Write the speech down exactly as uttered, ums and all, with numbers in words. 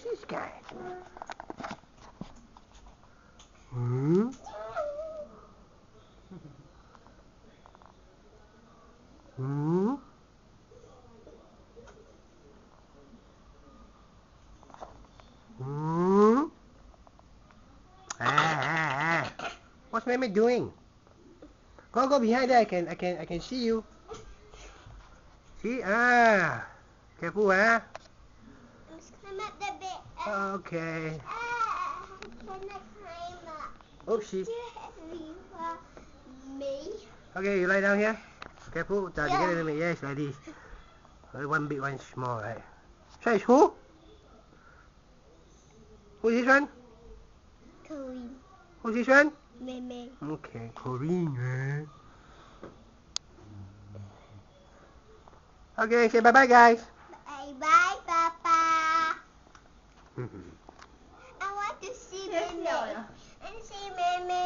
this guy? Hmm? Hmm? Hmm? Ah, ah, ah. What's Meme doing? Go, go behind there. I can, I can, I can see you. See? Ah. Careful, ah. Let's climb up the bed. Okay. Ah, can I climb up? Oopsie. Too heavy for me. Okay, you lie down here. Careful. Uh, Yeah. get it, yes, like this. One big, one small, right? So it's who? Who's this one? Kohwin. Who's this one? Meme. Okay, kohrin. Eh? Okay, say bye-bye, guys. Bye bye, Papa. I want to see Meme. And see Meme.